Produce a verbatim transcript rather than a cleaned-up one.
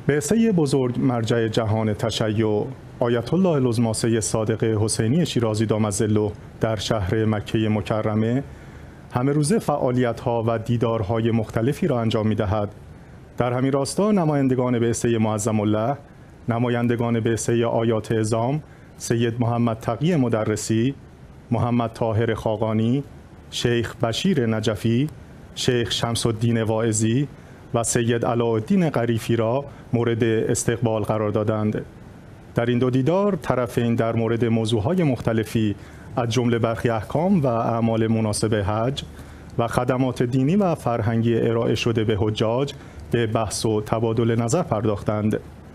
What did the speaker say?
بعثه بزرگ مرجع جهان تشیع آیت الله العظمی سید صادق حسینی شیرازی دام ظله در شهر مکه مکرمه همه روزه فعالیت‌ها و دیدارهای مختلفی را انجام می‌دهد. در همین راستا نمایندگان بعثه معظم الله، نمایندگان بعثه آیات عظام، سید محمد تقی مدرسی، محمد طاهر خاقانی، شیخ بشیر نجفی، شیخ شمس الدین واعظی و سید علاءالدین غریفی را مورد استقبال قرار دادند. در این دو دیدار طرفین در مورد موضوعهای مختلفی از جمله برخی احکام و اعمال مناسب حج و خدمات دینی و فرهنگی ارائه شده به حجاج به بحث و تبادل نظر پرداختند.